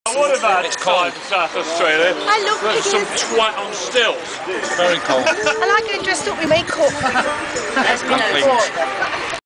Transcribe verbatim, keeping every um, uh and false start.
What about it's cold in South Australia? I love There's it. some twat on stilts. Very cold. I like getting dressed up with makeup. That's been